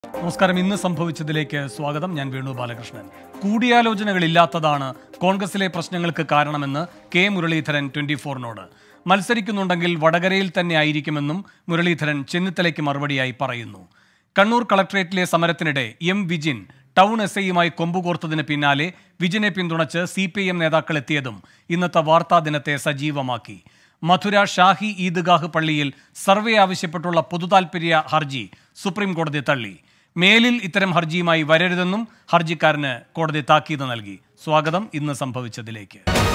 നമസ്കാരം. ഇന്ന് സംഭവിച്ചതിലേക്ക് സ്വാഗതം. ഞാൻ വേണു ബാലകൃഷ്ണൻ. കൂടിയാലോചനകളില്ലാത്തതാണ് കോൺഗ്രസിലെ പ്രശ്നങ്ങൾക്ക് കാരണമെന്ന് കെ മുരളീധരൻ 24-നോട്. മത്സരിക്കുന്നുണ്ടെങ്കിൽ വടകരയിൽ തന്നെ ആയിരിക്കുമെന്നും മുരളീധരൻ ചെന്നിത്തലയ്ക്ക് മറുപടിയായി പറയുന്നു. കണ്ണൂർ കളക്ടറേറ്റിലെ സമരത്തിനിടെ എം വിജിൻ ടൗൺ എസ്ഐയുമായി കൊമ്പുകോർത്തതിന് പിന്നാലെ വിജിനെ പിന്തുണച്ച് CPIM നേതാക്കൾ എത്തിയതും ഇന്നത്തെ വാർത്താ ദിനത്തെ സജീവമാക്കി. മധുര ഷാഹി ഈദ്ഗാഹ് പള്ളിയിൽ സർവേ ആവശ്യപ്പെട്ടുള്ള പൊതുതാൽപര്യ ഹർജി സുപ്രീം കോടതി തള്ളി. മേലിൽ ഇത്തരം ഹർജിയുമായി വരരുതെന്നും ഹർജിക്കാരന് കോടതി താക്കീത് നൽകി. സ്വാഗതം ഇന്ന് സംഭവിച്ചതിലേക്ക്.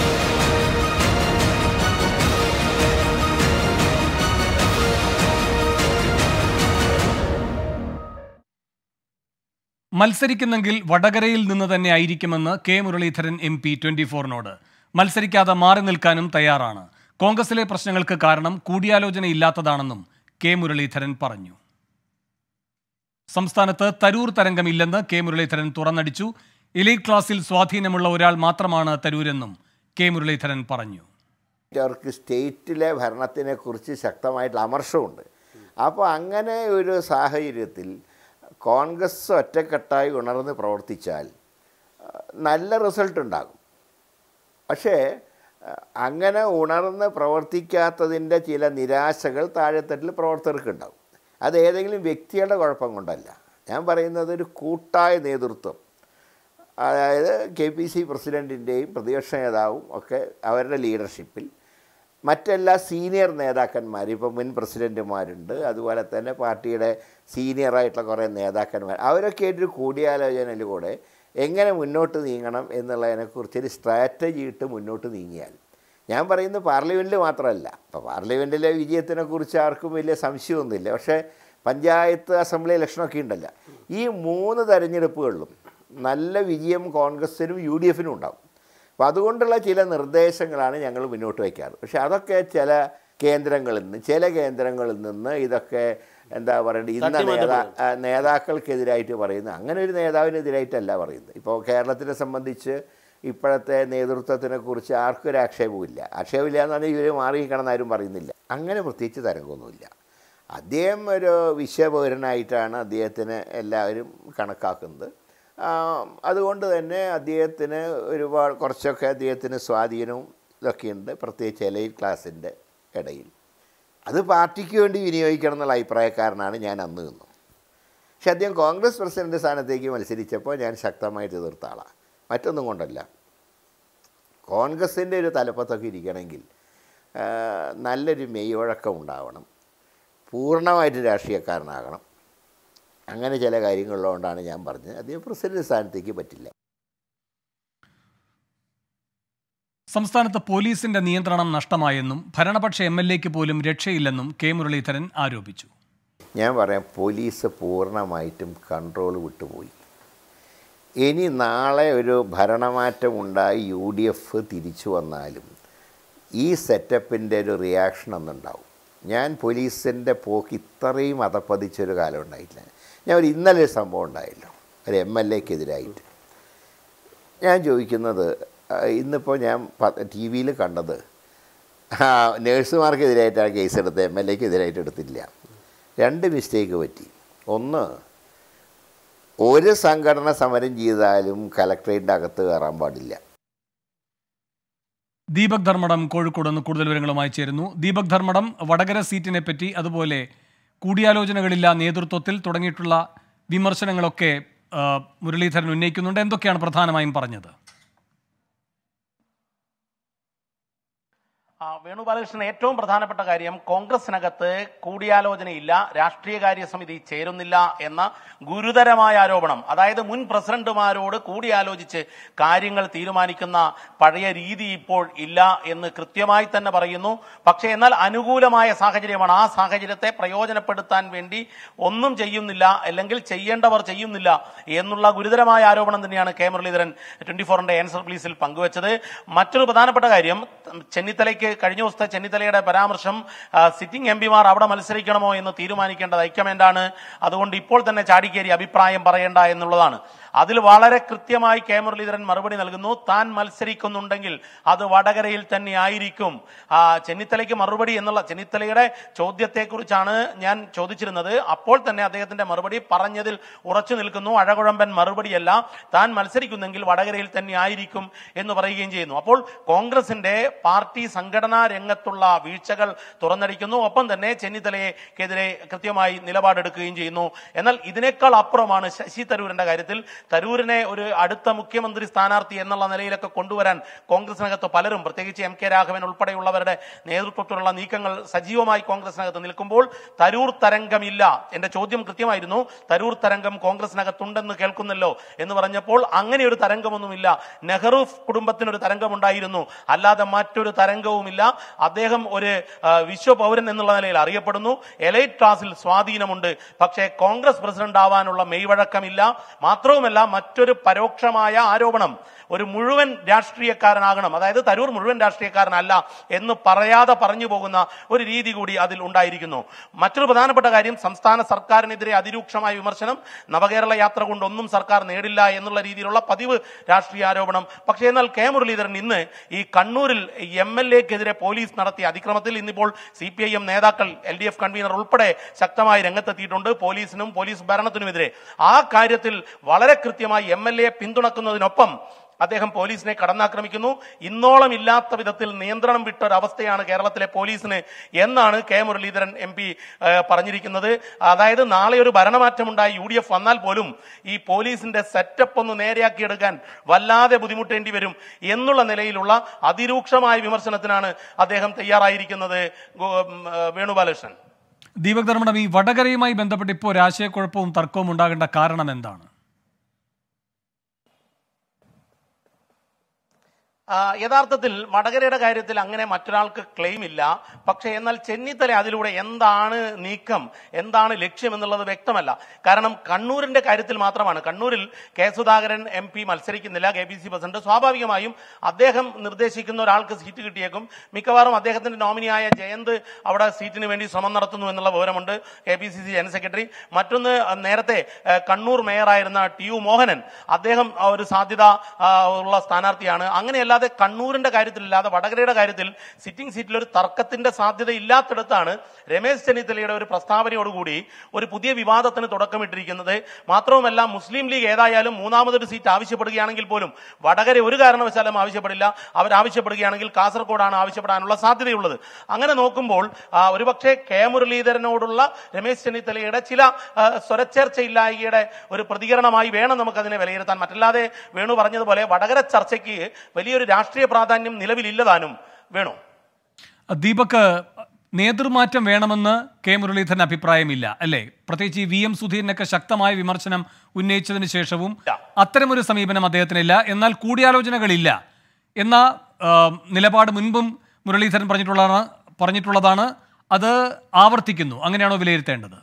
മത്സരിക്കുന്നെങ്കിൽ വടകരയിൽ നിന്ന് തന്നെ ആയിരിക്കുമെന്ന് കെ മുരളീധരൻ MP 24-നോട്. മത്സരിക്കാതെ മാറി നിൽക്കാനും തയ്യാറാണ്. കോൺഗ്രസിലെ പ്രശ്നങ്ങൾക്ക് കാരണം കൂടിയാലോചനയില്ലാത്തതാണെന്നും കെ മുരളീധരൻ പറഞ്ഞു. സംസ്ഥാനത്ത് തരൂർ തരംഗമില്ലെന്ന് കെ മുരളീധരൻ തുറന്നടിച്ചു. എലീറ്റ് ക്ലാസിൽ സ്വാധീനമുള്ള ഒരാൾ മാത്രമാണ് തരൂരെന്നും കെ മുരളീധരൻ പറഞ്ഞു. അവർക്ക് സ്റ്റേറ്റിലെ ഭരണത്തിനെ കുറിച്ച് ശക്തമായിട്ടുള്ള അമർഷമുണ്ട്. അപ്പോൾ അങ്ങനെ ഒരു സാഹചര്യത്തിൽ കോൺഗ്രസ് ഒറ്റക്കെട്ടായി ഉണർന്ന് പ്രവർത്തിച്ചാൽ നല്ല റിസൾട്ട് ഉണ്ടാകും. പക്ഷേ അങ്ങനെ ഉണർന്ന് പ്രവർത്തിക്കാത്തതിൻ്റെ ചില നിരാശകൾ താഴെത്തട്ടിൽ പ്രവർത്തകർക്കുണ്ടാകും. അത് ഏതെങ്കിലും വ്യക്തിയുടെ കുഴപ്പം കൊണ്ടല്ല. ഞാൻ പറയുന്നത് ഒരു കൂട്ടായ നേതൃത്വം, അതായത് KPC പ്രസിഡൻറ്റിൻ്റെയും പ്രതിപക്ഷ നേതാവും ഒക്കെ അവരുടെ ലീഡർഷിപ്പിൽ മറ്റെല്ലാ സീനിയർ നേതാക്കന്മാർ, ഇപ്പോൾ മുൻ പ്രസിഡൻറ്റുമാരുണ്ട്, അതുപോലെ തന്നെ പാർട്ടിയുടെ സീനിയറായിട്ടുള്ള കുറേ നേതാക്കന്മാർ, അവരൊക്കെ ആയിട്ടൊരു കൂടിയാലോചനയിലൂടെ എങ്ങനെ മുന്നോട്ട് നീങ്ങണം എന്നുള്ളതിനെക്കുറിച്ചൊരു സ്ട്രാറ്റജി ഇട്ട് മുന്നോട്ട് നീങ്ങിയാൽ, ഞാൻ പറയുന്നത് പാർലമെൻറ്റിൽ മാത്രമല്ല, ഇപ്പോൾ പാർലമെൻറ്റിലെ വിജയത്തിനെക്കുറിച്ച് ആർക്കും വലിയ സംശയമൊന്നുമില്ല. പക്ഷേ പഞ്ചായത്ത് അസംബ്ലി ഇലക്ഷനൊക്കെ ഉണ്ടല്ലോ, ഈ 3 തെരഞ്ഞെടുപ്പുകളിലും നല്ല വിജയം കോൺഗ്രസിനും UDFനും ഉണ്ടാകും. അപ്പോൾ അതുകൊണ്ടുള്ള ചില നിർദ്ദേശങ്ങളാണ് ഞങ്ങൾ മുന്നോട്ട് വയ്ക്കാറ്. പക്ഷേ അതൊക്കെ ചില കേന്ദ്രങ്ങളിൽ നിന്ന് ഇതൊക്കെ എന്താ പറയേണ്ടത്, ഇന്ന നേതാക്കൾക്കെതിരായിട്ട് പറയുന്നത്, അങ്ങനെ ഒരു നേതാവിനെതിരായിട്ടല്ല പറയുന്നത്. ഇപ്പോൾ കേരളത്തിനെ സംബന്ധിച്ച് ഇപ്പോഴത്തെ നേതൃത്വത്തിനെ കുറിച്ച് ആർക്കും ഒരു ആക്ഷേപമില്ല എന്ന് പറഞ്ഞാൽ ഇവർ മാറിയിരിക്കണമെന്ന് ആരും പറയുന്നില്ല. അങ്ങനെ പ്രത്യേകിച്ച് തരംഗമൊന്നുമില്ല. അദ്ദേഹം ഒരു വിശ്വപൗരനായിട്ടാണ് അദ്ദേഹത്തിന് എല്ലാവരും കണക്കാക്കുന്നത്. അതുകൊണ്ട് തന്നെ അദ്ദേഹത്തിന് കുറച്ചൊക്കെ അദ്ദേഹത്തിന് സ്വാധീനവും ഇതൊക്കെയുണ്ട്, പ്രത്യേകിച്ച് എലൈറ്റ് ക്ലാസിൻ്റെ ഇടയിൽ. അത് പാർട്ടിക്ക് വേണ്ടി വിനിയോഗിക്കണം എന്നുള്ള അഭിപ്രായക്കാരനാണ് ഞാൻ അന്ന് നിന്നു. പക്ഷെ അദ്ദേഹം കോൺഗ്രസ് പ്രസിഡന്റ് സ്ഥാനത്തേക്ക് മത്സരിച്ചപ്പോൾ ഞാൻ ശക്തമായിട്ട് എതിർത്ത ആളാണ്. മറ്റൊന്നും കൊണ്ടല്ല, കോൺഗ്രസിൻ്റെ ഒരു തലപ്പത്തൊക്കെ ഇരിക്കണമെങ്കിൽ നല്ലൊരു മെയ്വഴക്കം ഉണ്ടാവണം, പൂർണ്ണമായിട്ട് രാഷ്ട്രീയക്കാരനാകണം. അങ്ങനെ ചില കാര്യങ്ങളുള്ളതുകൊണ്ടാണ് ഞാൻ പറഞ്ഞത് അദ്ദേഹം പ്രസിഡന്റ് സ്ഥാനത്തേക്ക് പറ്റില്ല. സംസ്ഥാനത്ത് പോലീസിന്റെ നിയന്ത്രണം നഷ്ടമായെന്നും ഭരണപക്ഷ MLAക്ക് പോലും രക്ഷയില്ലെന്നും കെ മുരളീധരൻ ആരോപിച്ചു. ഞാൻ പറയാം, പോലീസ് പൂർണ്ണമായിട്ടും കൺട്രോൾ വിട്ടുപോയി. ഇനി നാളെ ഒരു ഭരണമാറ്റം ഉണ്ടായി UDF തിരിച്ചു വന്നാലും ഈ സെറ്റപ്പിൻ്റെ ഒരു റിയാക്ഷൻ ഒന്നുണ്ടാവും. ഞാൻ പോലീസിൻ്റെ പോക്ക് ഇത്രയും അധപ്പതിച്ചൊരു കാലം ഉണ്ടായിട്ടില്ല. ഞാൻ ഇന്നലെ ഒരു സംഭവം ഉണ്ടായല്ലോ, ഒരു MLAക്കെതിരായിട്ട്. ഞാൻ ചോദിക്കുന്നത്, ഇന്നിപ്പോൾ ഞാൻ TV കണ്ടത് നേഴ്സുമാർക്കെതിരായിട്ടാണ് കേസെടുത്തത്, MLAക്കെതിരായിട്ട് എടുത്തില്ല. 2 മിസ്റ്റേക്ക് പറ്റി. ഒന്ന്, ഒരു സംഘടന സമരം ചെയ്താലും കലക്ട്രേറ്റിൻ്റെ അകത്ത് കയറാൻ പാടില്ല. ദീപക് ധർമ്മടം കോഴിക്കോട് നിന്ന് കൂടുതൽ വിവരങ്ങളുമായി ചേരുന്നു. ദീപക് ധർമ്മടം, വടകര സീറ്റിനെ പറ്റി, അതുപോലെ കൂടിയാലോചനകളില്ല നേതൃത്വത്തിൽ തുടങ്ങിയിട്ടുള്ള വിമർശനങ്ങളൊക്കെ മുരളീധരൻ ഉന്നയിക്കുന്നുണ്ട്. എന്തൊക്കെയാണ് പ്രധാനമായും പറഞ്ഞത്? വേണു ബാലകൃഷ്ണൻ, ഏറ്റവും പ്രധാനപ്പെട്ട കാര്യം കോൺഗ്രസിനകത്ത് കൂടിയാലോചനയില്ല, രാഷ്ട്രീയകാര്യ സമിതി ചേരുന്നില്ല എന്ന ഗുരുതരമായ ആരോപണം. അതായത് മുൻ പ്രസിഡന്റുമാരോട് കൂടിയാലോചിച്ച് കാര്യങ്ങൾ തീരുമാനിക്കുന്ന പഴയ രീതി ഇപ്പോൾ ഇല്ല എന്ന് കൃത്യമായി തന്നെ പറയുന്നു. പക്ഷേ എന്നാൽ അനുകൂലമായ സാഹചര്യമാണ്. ആ സാഹചര്യത്തെ പ്രയോജനപ്പെടുത്താൻ വേണ്ടി ഒന്നും ചെയ്യുന്നില്ല, അല്ലെങ്കിൽ ചെയ്യേണ്ടവർ ചെയ്യുന്നില്ല എന്നുള്ള ഗുരുതരമായ ആരോപണം തന്നെയാണ് കെ മുരളീധരൻ 24-ന്റെ ആൻസർ പ്ലീസിൽ പങ്കുവച്ചത്. മറ്റൊരു പ്രധാനപ്പെട്ട കാര്യം, ചെന്നിത്തലയ്ക്ക് ചെന്നിത്തലയ്ക്ക് കഴിഞ്ഞ ദിവസത്തെ ചെന്നിത്തലയുടെ പരാമർശം സിറ്റിംഗ് എംപിമാർ അവിടെ മത്സരിക്കണമോ എന്ന് തീരുമാനിക്കേണ്ടത് ഹൈക്കമാൻഡാണ്, അതുകൊണ്ട് ഇപ്പോൾ തന്നെ ചാടിക്കേറി അഭിപ്രായം പറയേണ്ട എന്നുള്ളതാണ്. അതിൽ വളരെ കൃത്യമായി കെ മുരളീധരൻ മറുപടി നൽകുന്നു. താൻ മത്സരിക്കുന്നുണ്ടെങ്കിൽ അത് വടകരയിൽ തന്നെ ആയിരിക്കും. ചെന്നിത്തലയ്ക്ക് മറുപടി എന്നുള്ള ചെന്നിത്തലയുടെ ചോദ്യത്തെക്കുറിച്ചാണ് ഞാൻ ചോദിച്ചിരുന്നത്. അപ്പോൾ തന്നെ അദ്ദേഹത്തിന്റെ മറുപടി പറഞ്ഞതിൽ ഉറച്ചു നിൽക്കുന്നു. അഴകുഴമ്പൻ മറുപടിയല്ല, താൻ മത്സരിക്കുന്നെങ്കിൽ വടകരയിൽ തന്നെ ആയിരിക്കും എന്ന് പറയുകയും ചെയ്യുന്നു. അപ്പോൾ കോൺഗ്രസിന്റെ പാർട്ടി സംഘടനാ രംഗത്തുള്ള വീഴ്ചകൾ തുറന്നടിക്കുന്നു. ഒപ്പം തന്നെ ചെന്നിത്തലയ്ക്കെതിരെ കൃത്യമായി നിലപാടെടുക്കുകയും ചെയ്യുന്നു. എന്നാൽ ഇതിനേക്കാൾ അപ്പുറമാണ് ശശി തരൂരിന്റെ കാര്യത്തിൽ. തരൂരിനെ ഒരു അടുത്ത മുഖ്യമന്ത്രി സ്ഥാനാർത്ഥി എന്നുള്ള നിലയിലൊക്കെ കൊണ്ടുവരാൻ കോൺഗ്രസിനകത്ത് പലരും, പ്രത്യേകിച്ച് എം കെ രാഘവൻ ഉൾപ്പെടെയുള്ളവരുടെ നേതൃത്വത്തിലുള്ള നീക്കങ്ങൾ സജീവമായി കോൺഗ്രസിനകത്ത് നിൽക്കുമ്പോൾ തരൂർ തരംഗമില്ല. എന്റെ ചോദ്യം കൃത്യമായിരുന്നു, തരൂർ തരംഗം കോൺഗ്രസിനകത്തുണ്ടെന്ന് കേൾക്കുന്നല്ലോ എന്ന് പറഞ്ഞപ്പോൾ അങ്ങനെ ഒരു തരംഗമൊന്നുമില്ല. നെഹ്റു കുടുംബത്തിനൊരു തരംഗമുണ്ടായിരുന്നു, അല്ലാതെ മറ്റൊരു തരംഗവുമില്ല. അദ്ദേഹം ഒരു വിശ്വപൗരൻ എന്നുള്ള നിലയിൽ അറിയപ്പെടുന്നു. എലൈറ്റ് ക്ലാസിൽ സ്വാധീനമുണ്ട്. പക്ഷേ കോൺഗ്രസ് പ്രസിഡന്റ് ആവാനുള്ള മെയ്വഴക്കമില്ല. മാത്രവുമല്ല, മറ്റൊരു പരോക്ഷമായ ആരോപണം, ഒരു മുഴുവൻ രാഷ്ട്രീയക്കാരനാകണം, അതായത് തരൂർ മുഴുവൻ രാഷ്ട്രീയക്കാരനല്ല എന്ന് പറയാതെ പറഞ്ഞു പോകുന്ന ഒരു രീതി കൂടി അതിൽ ഉണ്ടായിരിക്കുന്നു. മറ്റൊരു പ്രധാനപ്പെട്ട കാര്യം, സംസ്ഥാന സർക്കാരിനെതിരെ അതിരൂക്ഷമായ വിമർശനം. നവകേരള യാത്ര കൊണ്ടൊന്നും സർക്കാർ നേടില്ല എന്നുള്ള രീതിയിലുള്ള പതിവ് രാഷ്ട്രീയ ആരോപണം. പക്ഷേ എന്നാൽ കെ മുരളീധരൻ ഇന്ന് ഈ കണ്ണൂരിൽ MLA-ക്കെതിരെ പോലീസ് നടത്തിയ അതിക്രമത്തിൽ ഇന്നിപ്പോൾ CPIM നേതാക്കൾ, LDF കൺവീനർ ഉൾപ്പെടെ ശക്തമായി രംഗത്തെത്തിയിട്ടുണ്ട് പോലീസിനും പോലീസ് ഭരണത്തിനുമെതിരെ. ആ കാര്യത്തിൽ വളരെ കൃത്യമായി MLA പിന്തുണക്കുന്നതിനൊപ്പം അദ്ദേഹം പോലീസിനെ കടന്നാക്രമിക്കുന്നു. ഇന്നോളം ഇല്ലാത്ത വിധത്തിൽ നിയന്ത്രണം വിട്ട ഒരവസ്ഥയാണ് കേരളത്തിലെ പോലീസിന് എന്നാണ് കെ മുരളീധരൻ MP പറഞ്ഞിരിക്കുന്നത്. അതായത് നാളെ ഒരു ഭരണമാറ്റമുണ്ടായി UDF വന്നാൽ പോലും ഈ പോലീസിന്റെ സെറ്റപ്പ് ഒന്ന് നേരെയാക്കിയെടുക്കാൻ വല്ലാതെ ബുദ്ധിമുട്ടേണ്ടി വരും എന്നുള്ള നിലയിലുള്ള അതിരൂക്ഷമായ വിമർശനത്തിനാണ് അദ്ദേഹം തയ്യാറായിരിക്കുന്നത്. വേണുബാലകൃഷ്ണൻ. ദീപക് ധർമ്മടം, ഈ വടകരയുമായി ബന്ധപ്പെട്ട് ഇപ്പോൾ ഒരു ആശയക്കുഴപ്പവും തർക്കവും ഉണ്ടാകേണ്ട കാരണം എന്താണ്? യഥാർത്ഥത്തിൽ വടകരയുടെ കാര്യത്തിൽ അങ്ങനെ മറ്റൊരാൾക്ക് ക്ലെയിം ഇല്ല. പക്ഷേ എന്നാൽ ചെന്നിത്തല അതിലൂടെ എന്താണ് നീക്കം, എന്താണ് ലക്ഷ്യം എന്നുള്ളത് വ്യക്തമല്ല. കാരണം കണ്ണൂരിന്റെ കാര്യത്തിൽ മാത്രമാണ്. കണ്ണൂരിൽ കെ സുധാകരൻ MP മത്സരിക്കുന്നില്ല, KPCC പ്രസിഡന്റ്. സ്വാഭാവികമായും അദ്ദേഹം നിർദ്ദേശിക്കുന്ന ഒരാൾക്ക് സീറ്റ് കിട്ടിയേക്കും. മിക്കവാറും അദ്ദേഹത്തിന്റെ നോമിനിയായ ജയന്ത് അവിടെ സീറ്റിന് വേണ്ടി ശ്രമം നടത്തുന്നു എന്നുള്ള വിവരമുണ്ട്, KPCC ജനറൽ സെക്രട്ടറി. മറ്റൊന്ന്, നേരത്തെ കണ്ണൂർ മേയറായിരുന്ന TU മോഹനൻ, അദ്ദേഹം ഒരു സാധ്യത ഉള്ള സ്ഥാനാർത്ഥിയാണ്. അങ്ങനെയല്ല കണ്ണൂരിന്റെ കാര്യത്തിലില്ലാതെ വടകരയുടെ കാര്യത്തിൽ സിറ്റിംഗ് സീറ്റിൽ ഒരു തർക്കത്തിന്റെ സാധ്യത ഇല്ലാത്തിടത്താണ് രമേശ് ചെന്നിത്തലയുടെ ഒരു പ്രസ്താവനയോടുകൂടി ഒരു പുതിയ വിവാദത്തിന് തുടക്കമിട്ടിരിക്കുന്നത്. മാത്രവുമല്ല, മുസ്ലിം ലീഗ് ഏതായാലും മൂന്നാമതൊരു സീറ്റ് ആവശ്യപ്പെടുകയാണെങ്കിൽ പോലും വടകര ഒരു കാരണവശാലും ആവശ്യപ്പെടില്ല. അവരാവശ്യപ്പെടുകയാണെങ്കിൽ കാസർഗോഡാണ് ആവശ്യപ്പെടാനുള്ള സാധ്യതയുള്ളത്. അങ്ങനെ നോക്കുമ്പോൾ ഒരുപക്ഷെ കെ മുരളീധരനോടുള്ള രമേശ് ചെന്നിത്തലയുടെ ചില സ്വരച്ചേർച്ചയില്ലായ്മയുടെ ഒരു പ്രതികരണമായി വേണം നമുക്കതിനെ വിലയിരുത്താൻ. മറ്റല്ലാതെ വേണു പറഞ്ഞതുപോലെ വടകര ചർച്ചയ്ക്ക് വലിയൊരു രാഷ്ട്രീയ പ്രാധാന്യം നിലവിലില്ലതാനും. വേണു. ദീപക്, നേതൃമാറ്റം വേണമെന്ന് കെ മുരളീധരൻ അഭിപ്രായമില്ല അല്ലേ? പ്രത്യേകിച്ച് ഈ VM സുധീരനൊക്കെ ശക്തമായ വിമർശനം ഉന്നയിച്ചതിന് ശേഷവും അത്തരമൊരു സമീപനം അദ്ദേഹത്തിനില്ല. എന്നാൽ കൂടിയാലോചനകളില്ല എന്ന നിലപാട് മുൻപും മുരളീധരൻ പറഞ്ഞിട്ടുള്ളതാണ്. അത് ആവർത്തിക്കുന്നു. അങ്ങനെയാണോ വിലയിരുത്തേണ്ടത്?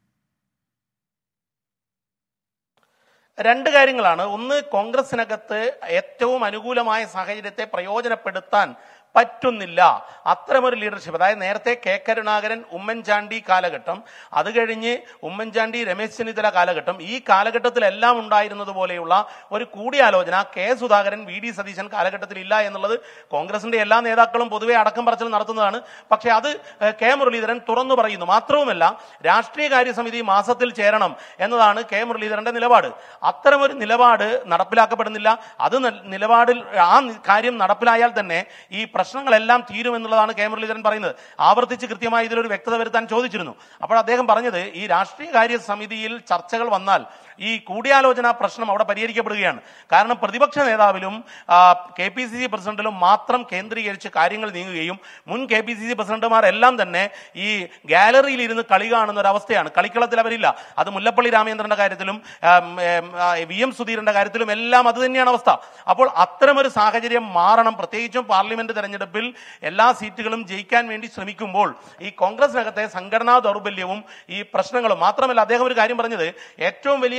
രണ്ട് കാര്യങ്ങളാണ്. ഒന്ന്, കോൺഗ്രസിനകത്ത് ഏറ്റവും അനുകൂലമായ സാഹചര്യത്തെ പ്രയോജനപ്പെടുത്താൻ പറ്റുന്നില്ല അത്തരമൊരു ലീഡർഷിപ്പ്. അതായത് നേരത്തെ കെ കരുണാകരൻ, ഉമ്മൻചാണ്ടി കാലഘട്ടം, അത് കഴിഞ്ഞ് ഉമ്മൻചാണ്ടി, രമേശ് ചെന്നിത്തല കാലഘട്ടം, ഈ കാലഘട്ടത്തിലെല്ലാം ഉണ്ടായിരുന്നത് പോലെയുള്ള ഒരു കൂടിയാലോചന കെ സുധാകരൻ, VD സതീശൻ കാലഘട്ടത്തിൽ ഇല്ല എന്നുള്ളത് കോൺഗ്രസിന്റെ എല്ലാ നേതാക്കളും പൊതുവെ അടക്കം പറച്ചിൽ നടത്തുന്നതാണ്. പക്ഷെ അത് കെ മുരളീധരൻ തുറന്നു പറയുന്നു. മാത്രവുമല്ല, രാഷ്ട്രീയ കാര്യസമിതി മാസത്തിൽ ചേരണം എന്നതാണ് കെ മുരളീധരന്റെ നിലപാട്. അത്തരമൊരു നിലപാട് നടപ്പിലാക്കപ്പെടുന്നില്ല. അത് നിലപാടിൽ ആ കാര്യം നടപ്പിലായാൽ തന്നെ ഈ പ്രശ്നങ്ങളെല്ലാം തീരുമെന്നുള്ളതാണ് കെ മുരളീധരൻ പറയുന്നത്. ആവർത്തിച്ച് കൃത്യമായി ഇതിലൊരു വ്യക്തത വരുത്താൻ ചോദിച്ചിരുന്നു. അപ്പോൾ അദ്ദേഹം പറഞ്ഞത്, ഈ രാഷ്ട്രീയ കാര്യ സമിതിയിൽ ചർച്ചകൾ വന്നാൽ ഈ കൂടിയാലോചന പ്രശ്നം അവിടെ പരിഹരിക്കപ്പെടുകയാണ്. കാരണം പ്രതിപക്ഷ നേതാവിലും KPCC പ്രസിഡന്റിലും മാത്രം കേന്ദ്രീകരിച്ച് കാര്യങ്ങൾ നീങ്ങുകയും മുൻ KPCC പ്രസിഡന്റുമാരെല്ലാം തന്നെ ഈ ഗാലറിയിൽ ഇരുന്ന് കളി കാണുന്ന ഒരു അവസ്ഥയാണ്. കളിക്കളത്തിൽ അവരില്ല. അത് മുല്ലപ്പള്ളി രാമചന്ദ്രന്റെ കാര്യത്തിലും VM സുധീരന്റെ കാര്യത്തിലും എല്ലാം അത് തന്നെയാണ് അവസ്ഥ. അപ്പോൾ അത്തരമൊരു സാഹചര്യം മാറണം. പ്രത്യേകിച്ചും പാർലമെന്റ് തെരഞ്ഞെടുപ്പിൽ എല്ലാ സീറ്റുകളും ജയിക്കാൻ വേണ്ടി ശ്രമിക്കുമ്പോൾ ഈ കോൺഗ്രസിനകത്തെ സംഘടനാ ദൗർബല്യവും ഈ പ്രശ്നങ്ങളും മാത്രമല്ല, അദ്ദേഹം ഒരു കാര്യം പറഞ്ഞത്, ഏറ്റവും വലിയ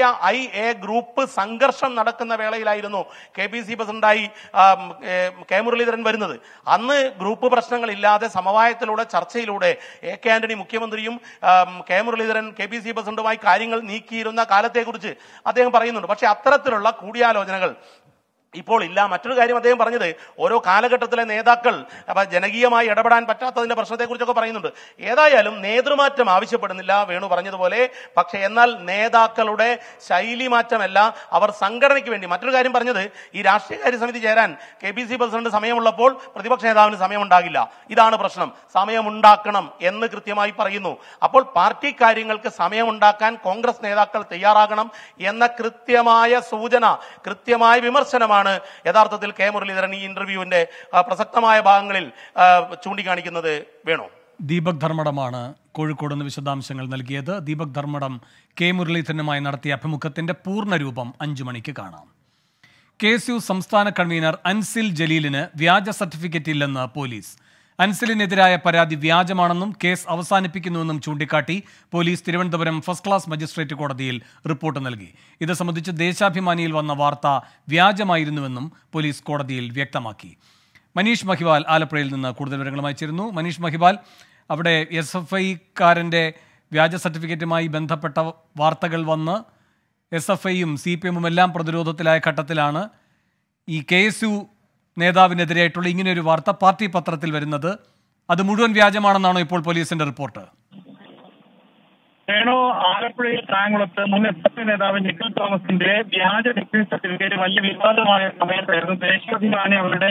IA ഗ്രൂപ്പ് സംഘർഷം നടക്കുന്ന വേളയിലായിരുന്നു KPC പ്രസിഡന്റായി കെ മുരളീധരൻ വരുന്നത്. അന്ന് ഗ്രൂപ്പ് പ്രശ്നങ്ങളില്ലാതെ സമവായത്തിലൂടെ ചർച്ചയിലൂടെ AK ആന്റണി മുഖ്യമന്ത്രിയും കെ മുരളീധരൻ KPC പ്രസിഡന്റുമായി കാര്യങ്ങൾ നീക്കിയിരുന്ന കാലത്തെക്കുറിച്ച് അദ്ദേഹം പറയുന്നുണ്ട്. പക്ഷെ അത്തരത്തിലുള്ള കൂടിയാലോചനകൾ ഇപ്പോൾ ഇല്ല. മറ്റൊരു കാര്യം അദ്ദേഹം പറഞ്ഞത് ഓരോ കാലഘട്ടത്തിലെ നേതാക്കൾ ജനകീയമായി ഇടപെടാൻ പറ്റാത്തതിന്റെ പ്രശ്നത്തെക്കുറിച്ചൊക്കെ പറയുന്നുണ്ട്. ഏതായാലും നേതൃമാറ്റം ആവശ്യപ്പെടുന്നില്ല വേണു പറഞ്ഞതുപോലെ. പക്ഷെ എന്നാൽ നേതാക്കളുടെ ശൈലി മാറ്റമല്ല, അവർ സംഘടനയ്ക്ക് വേണ്ടി. മറ്റൊരു കാര്യം പറഞ്ഞത് ഈ രാഷ്ട്രീയകാര്യ സമിതി ചേരാൻ KPC പ്രസിഡന്റ് സമയമുള്ളപ്പോൾ പ്രതിപക്ഷ നേതാവിന് സമയമുണ്ടാകില്ല. ഇതാണ് പ്രശ്നം. സമയമുണ്ടാക്കണം എന്ന് കൃത്യമായി പറയുന്നു. അപ്പോൾ പാർട്ടി കാര്യങ്ങൾക്ക് സമയമുണ്ടാക്കാൻ കോൺഗ്രസ് നേതാക്കൾ തയ്യാറാകണം എന്ന കൃത്യമായ സൂചന, കൃത്യമായ വിമർശനമാണ് യഥാർത്ഥത്തിൽ കെ മുരളീധരൻ ഈ ഇന്റർവ്യൂവിന്റെ പ്രസക്തമായ ഭാഗങ്ങളിൽ ചൂണ്ടിക്കാണിക്കുന്നത്. വേണോ? ദീപക് ധർമ്മടമാണ് കോഴിക്കോട് നിന്ന് വിശദാംശങ്ങൾ നൽകിയത്. ദീപക് ധർമ്മടം കെ മുരളീധരനുമായി നടത്തിയ അഭിമുഖത്തിന്റെ പൂർണ്ണരൂപം 5 മണിക്ക് കാണാം. KSU സംസ്ഥാന കൺവീനർ അൻസിൽ ജലീലിന് വ്യാജ സർട്ടിഫിക്കറ്റ് ഇല്ലെന്ന് പോലീസ്. അൻസിലിനെതിരായ പരാതി വ്യാജമാണെന്നും കേസ് അവസാനിപ്പിക്കുന്നുവെന്നും ചൂണ്ടിക്കാട്ടി police Thiruvananthapuram first class magistrate കോടതിയിൽ റിപ്പോർട്ട് നൽകി. ഇത് സംബന്ധിച്ച് ദേശാഭിമാനിയിൽ വന്ന വാർത്ത വ്യാജമായിരുന്നുവെന്നും പോലീസ് കോടതിയിൽ വ്യക്തമാക്കി. മനീഷ് മഹിവാൽ ആലപ്പുഴയിൽ നിന്ന് കൂടുതൽ വിവരങ്ങളുമായി ചേരുന്നു. മനീഷ് മഹിവാൽ, അവിടെ SFIക്കാരൻ്റെ വ്യാജ സർട്ടിഫിക്കറ്റുമായി ബന്ധപ്പെട്ട വാർത്തകൾ വന്ന് SFIയും CPMഉം എല്ലാം പ്രതിരോധത്തിലായ ഘട്ടത്തിലാണ് ഈ KSU നേതാവിനെതിരായിട്ടുള്ള ഇങ്ങനെയൊരു വാർത്ത പാർട്ടി പത്രത്തിൽ വരുന്നത്. അത് മുഴുവൻ വ്യാജമാണെന്നാണോ ഇപ്പോൾ പോലീസിന്റെ റിപ്പോർട്ട്? വേണു, ആലപ്പുഴയിൽ കായംകുളത്ത് മുൻ SFI നേതാവ് നിഖിൽ തോമസിന്റെ വ്യാജ ഡിഗ്രി സർട്ടിഫിക്കറ്റ് വലിയ വിവാദമായ സമയത്തായിരുന്നു ദേശാഭിമാനി അവരുടെ.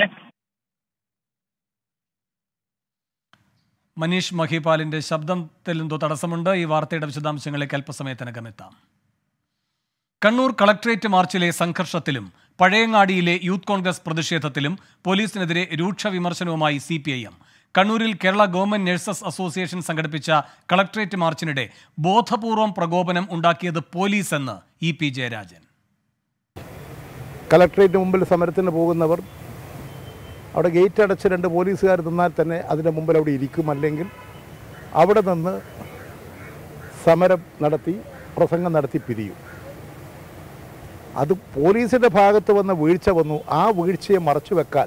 മനീഷ് മഹിപാലിന്റെ ശബ്ദത്തിൽ എന്തോ തടസ്സമുണ്ട്. ഈ വാർത്തയുടെ വിശദാംശങ്ങളിലേക്ക് അല്പസമയത്തിനകം എത്താം. കണ്ണൂർ കളക്ട്രേറ്റ് മാർച്ചിലെ സംഘർഷത്തിലും പഴയങ്ങാടിയിലെ യൂത്ത് കോൺഗ്രസ് പ്രതിഷേധത്തിലും പോലീസിനെതിരെ രൂക്ഷ വിമർശനവുമായി CPIM. കണ്ണൂരിൽ കേരള ഗവൺമെന്റ് നഴ്സസ് അസോസിയേഷൻ സംഘടിപ്പിച്ച കളക്ട്രേറ്റ് മാർച്ചിനിടെ ബോധപൂർവം പ്രകോപനം ഉണ്ടാക്കിയത് പോലീസെന്ന് EP ജയരാജൻ. കളക്ട്രേറ്റ് മുമ്പിൽ സമരത്തിന് പോകുന്നവർ അവിടെ ഗേറ്റ് അടച്ച് 2 പോലീസുകാർ നിന്നാൽ തന്നെ അതിൻ്റെ മുമ്പിൽ അവിടെ ഇരിക്കും, അല്ലെങ്കിൽ അവിടെ നിന്ന് സമരം നടത്തി പ്രസംഗം നടത്തി പിരിയും. അത് പോലീസിൻ്റെ ഭാഗത്ത് വന്ന വീഴ്ച വന്നു. ആ വീഴ്ചയെ മറച്ചു വെക്കാൻ